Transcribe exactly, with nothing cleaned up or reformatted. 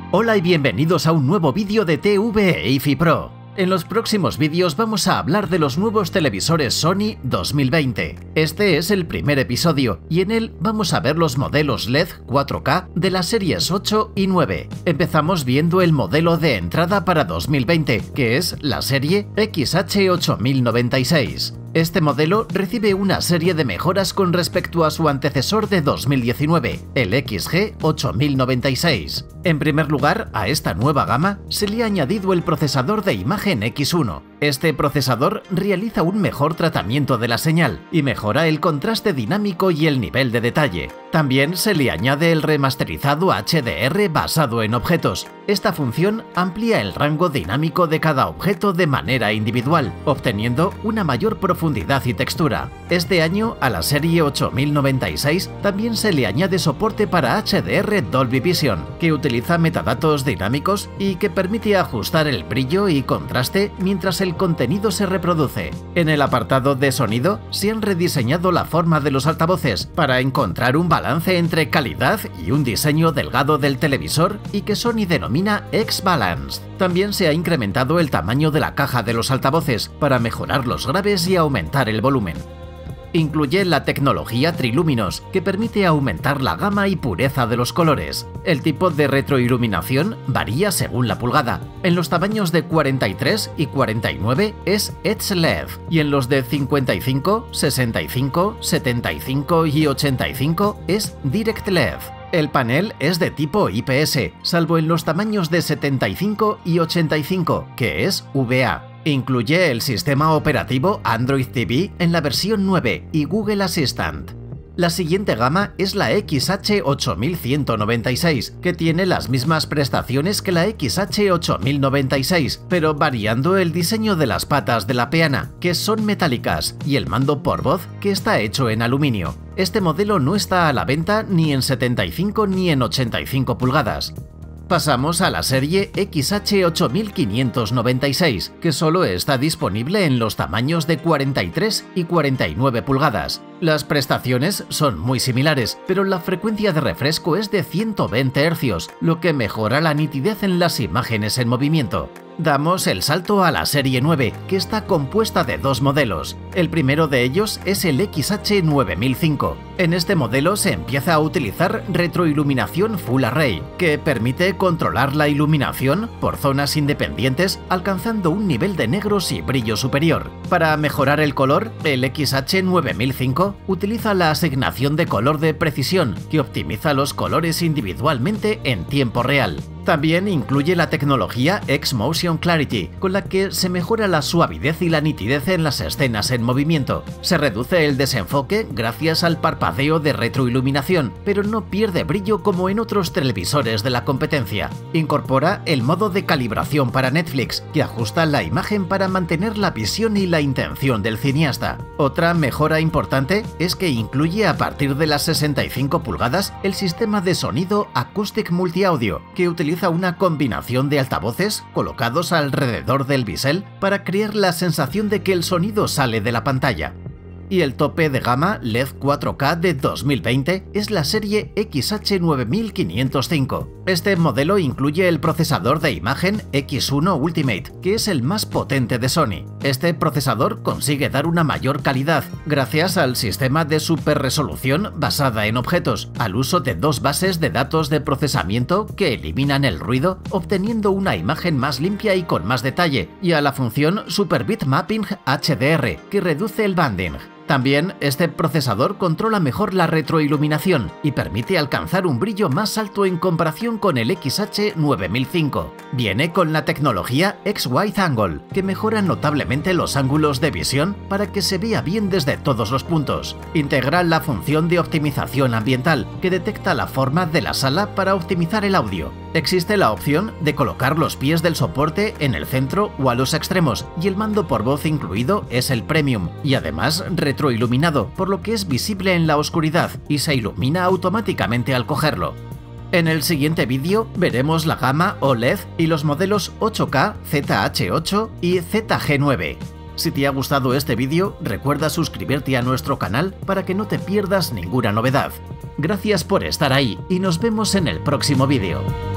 Hola y bienvenidos a un nuevo vídeo de T V E I F I Pro. En los próximos vídeos vamos a hablar de los nuevos televisores Sony dos mil veinte. Este es el primer episodio y en él vamos a ver los modelos L E D cuatro K de las series ocho y nueve. Empezamos viendo el modelo de entrada para dos mil veinte, que es la serie X H ocho mil noventa y seis. Este modelo recibe una serie de mejoras con respecto a su antecesor de dos mil diecinueve, el X G ocho mil noventa y seis. En primer lugar, a esta nueva gama se le ha añadido el procesador de imagen X uno. Este procesador realiza un mejor tratamiento de la señal y mejora el contraste dinámico y el nivel de detalle. También se le añade el remasterizado H D R basado en objetos. Esta función amplía el rango dinámico de cada objeto de manera individual, obteniendo una mayor profundidad y textura. Este año, a la serie ocho mil noventa y seis también se le añade soporte para H D R Dolby Vision, que utiliza metadatos dinámicos y que permite ajustar el brillo y contraste mientras el contenido se reproduce. En el apartado de sonido, se han rediseñado la forma de los altavoces para encontrar un balance entre calidad y un diseño delgado del televisor y que Sony denomina X-Balance. También se ha incrementado el tamaño de la caja de los altavoces para mejorar los graves y aumentar el volumen. Incluye la tecnología Triluminos, que permite aumentar la gama y pureza de los colores. El tipo de retroiluminación varía según la pulgada. En los tamaños de cuarenta y tres y cuarenta y nueve es Edge L E D y en los de cincuenta y cinco, sesenta y cinco, setenta y cinco y ochenta y cinco es Direct L E D. El panel es de tipo I P S, salvo en los tamaños de setenta y cinco y ochenta y cinco, que es V A. Incluye el sistema operativo Android T V en la versión nueve y Google Assistant. La siguiente gama es la X H ocho mil ciento noventa y seis, que tiene las mismas prestaciones que la X H ocho mil noventa y seis, pero variando el diseño de las patas de la peana, que son metálicas, y el mando por voz, que está hecho en aluminio. Este modelo no está a la venta ni en setenta y cinco ni en ochenta y cinco pulgadas. Pasamos a la serie X H ocho mil quinientos noventa y seis, que solo está disponible en los tamaños de cuarenta y tres y cuarenta y nueve pulgadas. Las prestaciones son muy similares, pero la frecuencia de refresco es de ciento veinte hercios, lo que mejora la nitidez en las imágenes en movimiento. Damos el salto a la serie nueve, que está compuesta de dos modelos. El primero de ellos es el X H nueve mil cinco. En este modelo se empieza a utilizar retroiluminación Full Array, que permite controlar la iluminación por zonas independientes, alcanzando un nivel de negros y brillo superior. Para mejorar el color, el X H nueve mil cinco utiliza la asignación de color de precisión, que optimiza los colores individualmente en tiempo real. También incluye la tecnología X-Motion Clarity, con la que se mejora la suavidez y la nitidez en las escenas en movimiento. Se reduce el desenfoque gracias al parpadeo de retroiluminación, pero no pierde brillo como en otros televisores de la competencia. Incorpora el modo de calibración para Netflix, que ajusta la imagen para mantener la visión y la intención del cineasta. Otra mejora importante es que incluye a partir de las sesenta y cinco pulgadas el sistema de sonido Acoustic Multi-Audio, que utiliza una combinación de altavoces colocados alrededor del bisel para crear la sensación de que el sonido sale de la pantalla. Y el tope de gama L E D cuatro K de dos mil veinte es la serie X H nueve mil quinientos cinco. Este modelo incluye el procesador de imagen X uno Ultimate, que es el más potente de Sony. Este procesador consigue dar una mayor calidad gracias al sistema de superresolución basada en objetos, al uso de dos bases de datos de procesamiento que eliminan el ruido, obteniendo una imagen más limpia y con más detalle, y a la función Super Bitmapping H D R, que reduce el banding. También este procesador controla mejor la retroiluminación y permite alcanzar un brillo más alto en comparación con el X H nueve mil cinco. Viene con la tecnología X-Wide Angle, que mejora notablemente los ángulos de visión para que se vea bien desde todos los puntos. Integra la función de optimización ambiental, que detecta la forma de la sala para optimizar el audio. Existe la opción de colocar los pies del soporte en el centro o a los extremos, y el mando por voz incluido es el Premium, y además retroiluminado, por lo que es visible en la oscuridad y se ilumina automáticamente al cogerlo. En el siguiente vídeo veremos la gama O L E D y los modelos ocho K, Z H ocho y Z G nueve. Si te ha gustado este vídeo, recuerda suscribirte a nuestro canal para que no te pierdas ninguna novedad. Gracias por estar ahí y nos vemos en el próximo vídeo.